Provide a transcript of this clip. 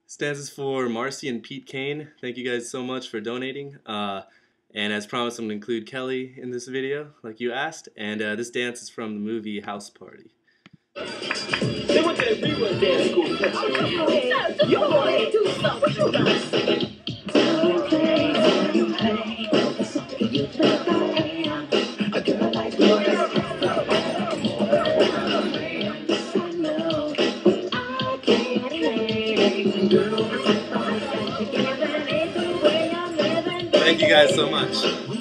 This dance is for Marcy and Pete Kane. Thank you guys so much for donating. And as promised, I'm going to include Kelly in this video, like you asked. And this dance is from the movie House Party. They went to the rerun dance school. You go ahead, do something. What you got? Thank you guys so much.